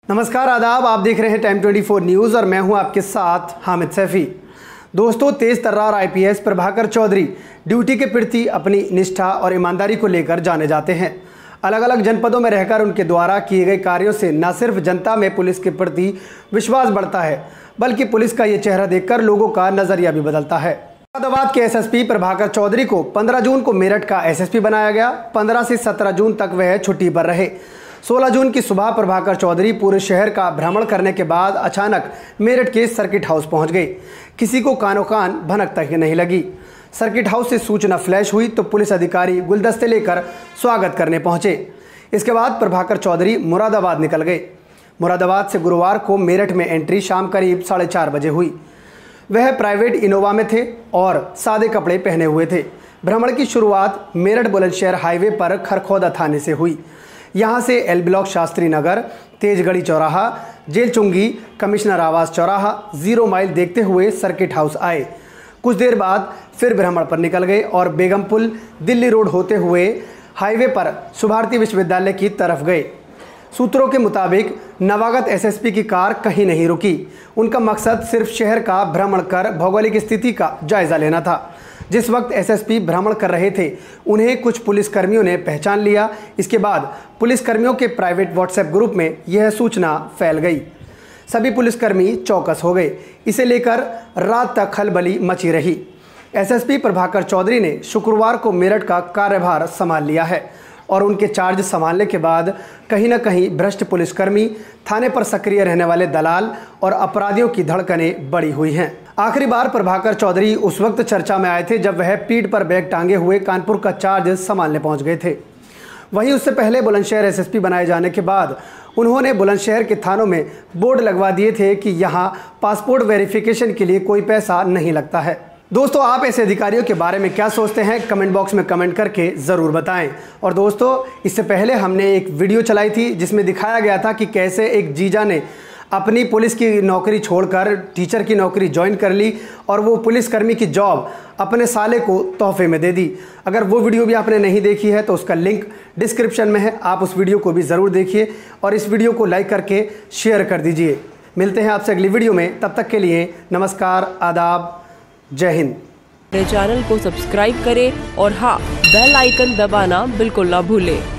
नमस्कार आदाब, आप देख रहे हैं टाइम 24 न्यूज़ और मैं हूं आपके साथ हामिद सैफी। दोस्तों, तेज तर्रार आईपीएस प्रभाकर चौधरी ड्यूटी के प्रति अपनी निष्ठा और ईमानदारी को लेकर जाने जाते हैं। अलग अलग जनपदों में रहकर उनके द्वारा किए गए कार्यों से न सिर्फ जनता में पुलिस के प्रति विश्वास बढ़ता है, बल्कि पुलिस का ये चेहरा देखकर लोगों का नज़रिया भी बदलता है। मुरादाबाद के एसएसपी प्रभाकर चौधरी को 15 जून को मेरठ का एसएसपी बनाया गया। 15 से 17 जून तक वह छुट्टी पर रहे। 16 जून की सुबह प्रभाकर चौधरी पूरे शहर का भ्रमण करने के बाद अचानक मेरठ के सर्किट हाउस पहुंच गए। किसी को कानो कान भनक तक नहीं लगी। सर्किट हाउस से सूचना फ्लैश हुई तो पुलिस अधिकारी गुलदस्ते लेकर स्वागत करने पहुंचे। इसके बाद प्रभाकर चौधरी मुरादाबाद निकल गए। मुरादाबाद से गुरुवार को मेरठ में एंट्री शाम करीब 4:30 बजे हुई। वह प्राइवेट इनोवा में थे और सादे कपड़े पहने हुए थे। भ्रमण की शुरुआत मेरठ बुलंदशहर हाईवे पर खरखौदा थाने से हुई। यहाँ से एल ब्लॉक शास्त्री नगर, तेजगढ़ी चौराहा, जेल चुंगी, कमिश्नर आवास चौराहा, 0 माइल देखते हुए सर्किट हाउस आए। कुछ देर बाद फिर भ्रमण पर निकल गए और बेगमपुल दिल्ली रोड होते हुए हाईवे पर सुभारती विश्वविद्यालय की तरफ गए। सूत्रों के मुताबिक नवागत एसएसपी की कार कहीं नहीं रुकी। उनका मकसद सिर्फ शहर का भ्रमण कर भौगोलिक स्थिति का जायजा लेना था। जिस वक्त एसएसपी भ्रमण कर रहे थे, उन्हें कुछ पुलिसकर्मियों ने पहचान लिया। इसके बाद पुलिसकर्मियों के प्राइवेट व्हाट्सएप ग्रुप में यह सूचना फैल गई। सभी पुलिसकर्मी चौकस हो गए। इसे लेकर रात तक खलबली मची रही। एसएसपी प्रभाकर चौधरी ने शुक्रवार को मेरठ का कार्यभार संभाल लिया है और उनके चार्ज संभालने के बाद कहीं न कहीं भ्रष्ट पुलिसकर्मी, थाने पर सक्रिय रहने वाले दलाल और अपराधियों की धड़कनें बढ़ी हुई हैं। आखिरी बार प्रभाकर चौधरी उस वक्त चर्चा में आए थे जब वह पीठ पर बैग टांगे हुए कानपुर का चार्ज संभालने पहुंच गए थे। वहीं उससे पहले बुलंदशहर एसएसपी बनाए जाने के बाद उन्होंने बुलंदशहर के थानों में बोर्ड लगवा दिए थे कि यहाँ पासपोर्ट वेरिफिकेशन के लिए कोई पैसा नहीं लगता है। दोस्तों, आप ऐसे अधिकारियों के बारे में क्या सोचते हैं? कमेंट बॉक्स में कमेंट करके ज़रूर बताएं। और दोस्तों, इससे पहले हमने एक वीडियो चलाई थी जिसमें दिखाया गया था कि कैसे एक जीजा ने अपनी पुलिस की नौकरी छोड़कर टीचर की नौकरी ज्वाइन कर ली और वो पुलिसकर्मी की जॉब अपने साले को तोहफे में दे दी। अगर वो वीडियो भी आपने नहीं देखी है तो उसका लिंक डिस्क्रिप्शन में है, आप उस वीडियो को भी ज़रूर देखिए और इस वीडियो को लाइक करके शेयर कर दीजिए। मिलते हैं आपसे अगली वीडियो में, तब तक के लिए नमस्कार, आदाब, जय हिंद। मेरे चैनल को सब्सक्राइब करें और हाँ, बेल आइकन दबाना बिल्कुल ना भूलें।